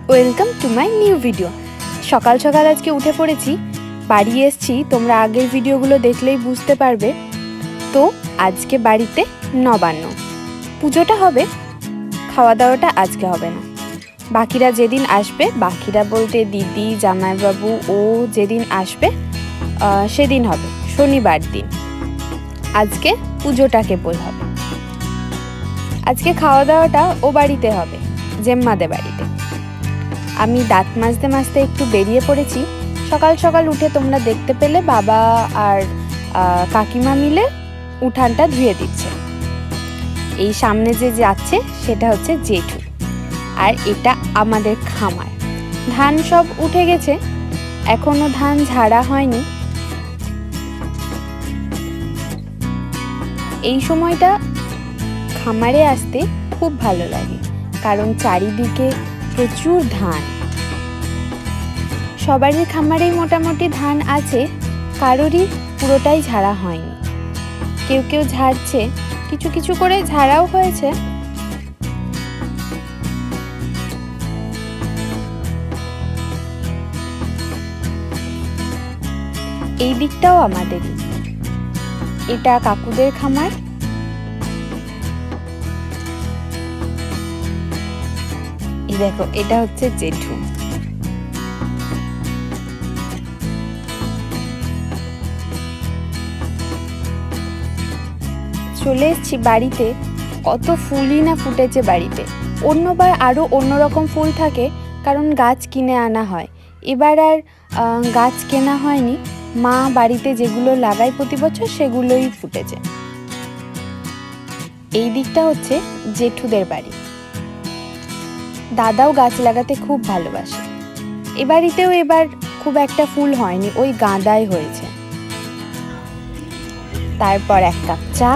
Welcome to my new video. সকাল সকাল আজকে উঠে পড়েছি, বাড়ি এসছি। তোমরা আগের ভিডিওগুলো দেখলেই বুঝতে পারবে। তো আজকে বাড়িতে নবান্ন, পুজোটা হবে, খাওয়া দাওয়াটা আজকে হবে না। বাকিরা যেদিন আসবে, বাকিরা বলতে দিদি, জামাইবাবু ও যেদিন আসবে সেদিন হবে, শনিবার দিন। আজকে পুজোটা কেবল হবে। আজকে খাওয়া দাওয়াটা ও বাড়িতে হবে, জেম্মাদের বাড়িতে। আমি দাঁত মাজতে মাজতে একটু বেরিয়ে পড়েছি। সকাল সকাল উঠে তোমরা দেখতে পেলে বাবা আর কাকিমা মিলে উঠানটা ধুয়ে দিচ্ছে। এই সামনে যে যাচ্ছে সেটা হচ্ছে জেঠু, আর এটা আমাদের খামার। ধান সব উঠে গেছে, এখনো ধান ঝাড়া হয়নি। এই সময়টা খামারে আসতে খুব ভালো লাগে, কারণ চারিদিকে প্রচুর ধান। সবারই খামারেই মোটামুটি ধান আছে, কারোরই পুরোটাই ঝাড়া হয়নি। কেউ কেউ ঝাড়ছে, কিছু কিছু করে ঝাড়াও হয়েছে। এই দিকটাও আমাদেরই, এটা কাকুদের খামার। এই দেখো, এটা হচ্ছে জেঠু। চলে এসেছি বাড়িতে। কত ফুলই না ফুটেছে বাড়িতে। অন্যবার আরও অন্যরকম ফুল থাকে, কারণ গাছ কিনে আনা হয়। এবার আর গাছ কেনা হয়নি, মা বাড়িতে যেগুলো লাগায় প্রতি বছর সেগুলোই ফুটেছে। এই দিকটা হচ্ছে জেঠুদের বাড়ি। দাদাও গাছ লাগাতে খুব ভালোবাসে। এ বাড়িতেও এবার খুব একটা ফুল হয়নি, ওই গাঁদাই হয়েছে। তারপর এক কাপ চা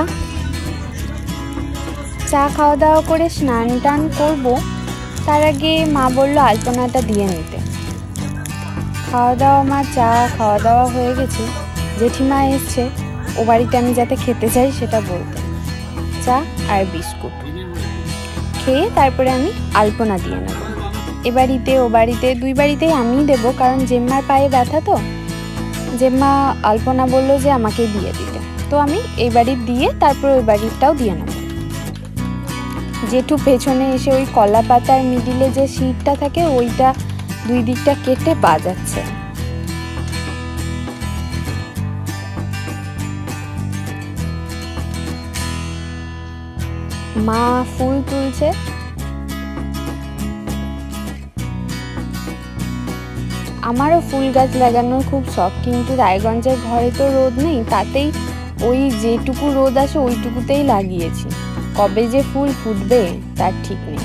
খাওয়া দাওয়া করে স্নান টান করবো। তার আগে মা বললো আলপনাটা দিয়ে নিতে। খাওয়া দাওয়া, আমার চা খাওয়া দাওয়া হয়ে গেছে। জেঠিমা এসছে, ও বাড়িতে আমি যাতে খেতে চাই সেটা বলতে। চা আর বিস্কুট খেয়ে তারপরে আমি আলপনা দিয়ে নেব। এ বাড়িতে ও বাড়িতে, দুই বাড়িতেই আমিই দেবো, কারণ জেম্মার পায়ে ব্যথা। তো জেম্মা আলপনা বললো যে আমাকে দিয়ে দিতে, তো আমি এই বাড়ির দিয়ে তারপর ওই বাড়িরটাও দিয়ে নেব। জেঠু পেছনে এসে ওই কলা পাতার মিডিলে যে শীটটা থাকে ওইটা দুই দিকটা কেটে বাজাচ্ছে। মা ফুল তুলছে। আমারও ফুল গাছ লাগানোর খুব শখ, কিন্তু রায়গঞ্জের ঘরে তো রোদ নেই, তাতেই ওই যেটুকু রোদ আসে ওইটুকুতেই লাগিয়েছি। কবে যে ফুল ফুটবে তার ঠিক নেই।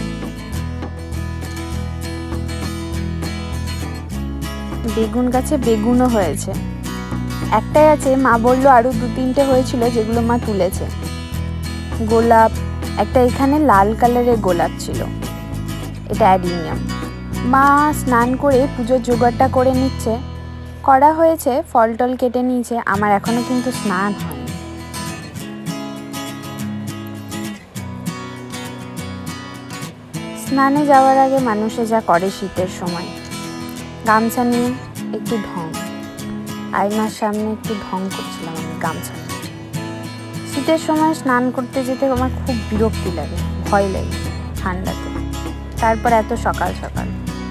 বেগুন গাছে বেগুনও হয়েছে, একটাই আছে। মা বললো আরো 2-3টে হয়েছিল, যেগুলো মা তুলেছে। গোলাপ, একটা এখানে লাল কালারের গোলাপ ছিল, এটা অ্যাডিনিয়াম। মা স্নান করে পুজোর জোগাড়টা করে নিচ্ছে। করা হয়েছে, ফল টল কেটে নিয়েছে। আমার এখনো কিন্তু স্নান হয়নি। স্নানে যাওয়ার আগে মানুষে যা করে শীতের সময়, গামছা নিয়ে একটু ঢং, আয়নার সামনে একটু ঢং করছিলাম আমি গামছা নিয়ে। শীতের সময় স্নান করতে যেতে আমার খুব বিরক্তি লাগে, ভয় লাগে ঠান্ডাতে, তারপর এত সকাল সকাল।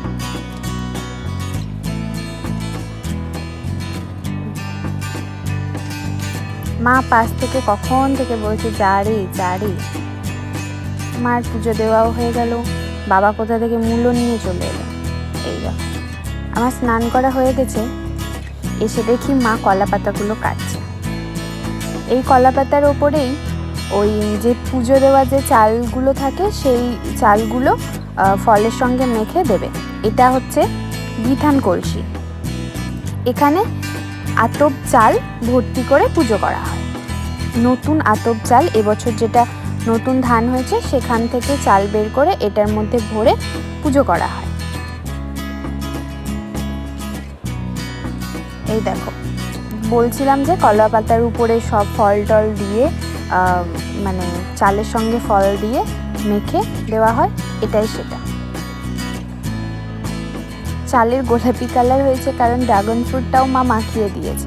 মা পাশ থেকে কখন থেকে বলছে যা রে যা রে। মার পুজো দেওয়াও হয়ে গেল। বাবা কোথা থেকে মূল্য নিয়ে চলে এলো। এই দেখো, আমার স্নান করা হয়ে গেছে। এসে দেখি মা কলা পাতাগুলো কাটছে। এই কলা পাতার ওপরেই ওই যে পুজো দেওয়া যে চালগুলো থাকে, সেই চালগুলো ফলের সঙ্গে মেখে দেবে। এটা হচ্ছে বিধান কলসি। এখানে আতপ চাল ভর্তি করে পুজো করা হয়। নতুন আতপ চাল, এবছর যেটা নতুন ধান হয়েছে সেখান থেকে চাল বের করে এটার মধ্যে ভরে পুজো করা হয়। এই দেখো, বলছিলাম যে কলা পাতার উপরে সব ফল টল দিয়ে মানে চালের সঙ্গে ফল দিয়ে মেখে দেওয়া হয়, এটাই সেটা। চালের গোলাপি কালার হয়েছে কারণ ড্রাগন ফ্রুটটাও মা মাখিয়ে দিয়েছে।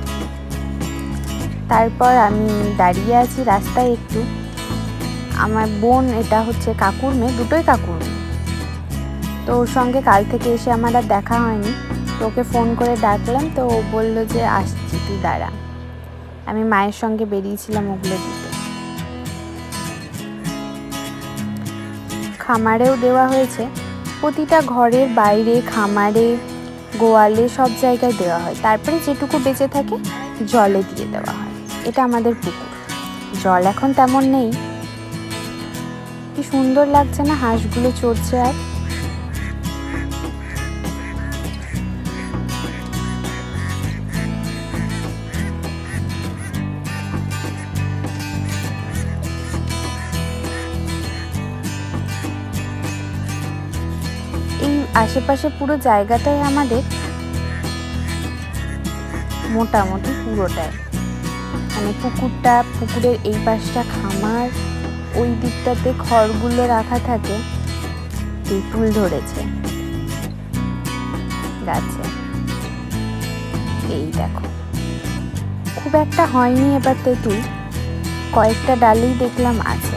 তারপর আমি দাঁড়িয়ে আছি রাস্তায় একটু। আমার বোন, এটা হচ্ছে কাকুর মেয়ে, দুটোই কাকুর মেয়ে, তো ওর সঙ্গে কাল থেকে এসে আমার আর দেখা হয়নি। তো ওকে ফোন করে ডাকলাম, তো ও বললো যে আসছি, তুই দাঁড়া। আমি মায়ের সঙ্গে বেরিয়েছিলাম ওগুলো দিতে। খামারেও দেওয়া হয়েছে, প্রতিটা ঘরের বাইরে, খামারে, গোয়ালে সব জায়গায় দেওয়া হয়। তারপরে যেটুকু বেঁচে থাকে জলে দিয়ে দেওয়া হয়। এটা আমাদের পুকুর, জল এখন তেমন নেই। কি সুন্দর লাগছে না হাঁসগুলো চড়ছে। আর এই আশেপাশে পুরো জায়গাটাই আমাদের, মোটামুটি পুরোটাই, মানে পুকুরটা, পুকুরের এই পাশটা খামার, ওই দিকটাতে খড়গুলো রাখা থাকে। তেঁতুল ধরেছে গাছে, এই দেখো। খুব একটা হয়নি এবার তেঁতুল, কয়েকটা ডালেই দেখলাম আছে।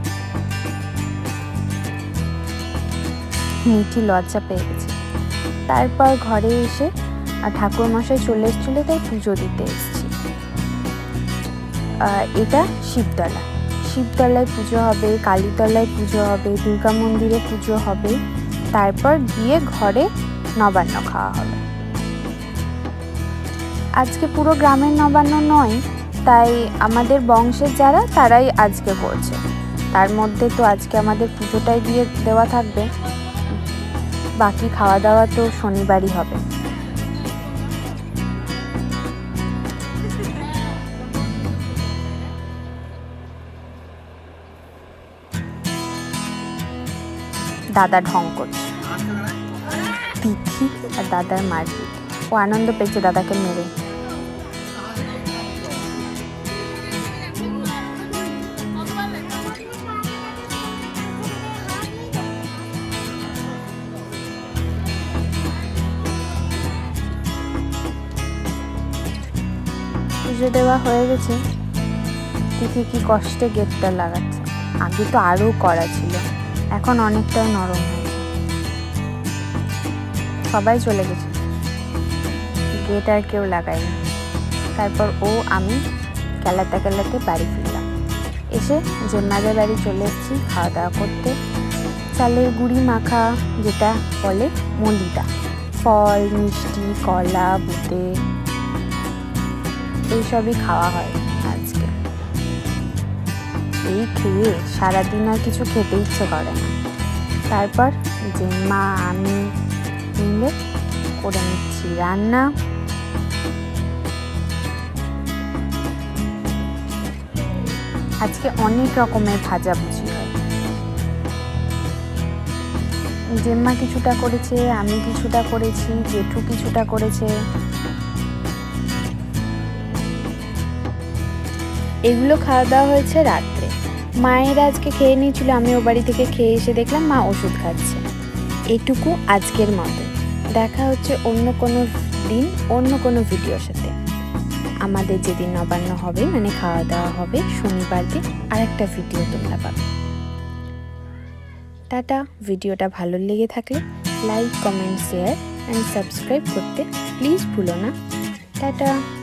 মিঠি লজ্জা পেয়ে গেছে। তারপর ঘরে এসে আর ঠাকুরমশাই চলে এসেছিল, তাই পুজো দিতে এসেছি। এটা শিবতলা, শিবতলায় পুজো হবে, কালীতলায় পুজো হবে, দুর্গা মন্দিরে পুজো হবে, তারপর গিয়ে ঘরে নবান্ন খাওয়া হবে। আজকে পুরো গ্রামের নবান্ন নয়, তাই আমাদের বংশের যারা, তারাই আজকে করছে। তার মধ্যে তো আজকে আমাদের পুজোটাই দিয়ে দেওয়া থাকবে, বাকি খাওয়া দাওয়া তো শনিবারই হবে। দাদা ঢং করছে, তিথি আর দাদার মারপিট। ও আনন্দ পেয়েছে দাদাকে মেরে। পুজো দেওয়া হয়ে গেছে। তিথি কি কষ্টে গেটটা লাগাচ্ছে। আগে তো আরও কড়া ছিল, এখন অনেকটাই নরম হয়েছে। সবাই চলে গেছে, গেট আর কেউ লাগায়নি। তারপর আমি কেলাতে কেলাতে বাড়ি ফিরলাম। এসে জেম্মাদের বাড়ি চলে এসেছি খাওয়া দাওয়া করতে। চালের গুঁড়ি মাখা, যেটা বলে মলিদা, ফল, মিষ্টি, কলা, বুটে, এইসবই খাওয়া হয় আজকে। এই খেয়ে সারাদিন আর কিছু খেতে ইচ্ছে করে না। তারপর জেম্মা আমি মিলে করে নিচ্ছি রান্না। আজকে অনেক রকমের ভাজাভুজি হয়। জেম্মা কিছুটা করেছে, আমি কিছুটা করেছি, জেঠু কিছুটা করেছে। এগুলো খাওয়া দাওয়া হয়েছে রাত্রে। মায়ের আজকে খেয়ে নিয়েছিল, আমি ও বাড়ি থেকে খেয়ে এসে দেখলাম মা ওষুধ খাচ্ছে। এটুকু আজকের মতো। দেখা হচ্ছে অন্য কোনো দিন, অন্য কোনো ভিডিওর সাথে। আমাদের যেদিন নবান্ন হবে, মানে খাওয়া দাওয়া হবে, শনিবার দিন আরেকটা ভিডিও তোমরা পাবে। টাটা। ভিডিওটা ভালো লেগে থাকলে like, comment, share and subscribe করতে প্লিজ ভুলো না। টাটা।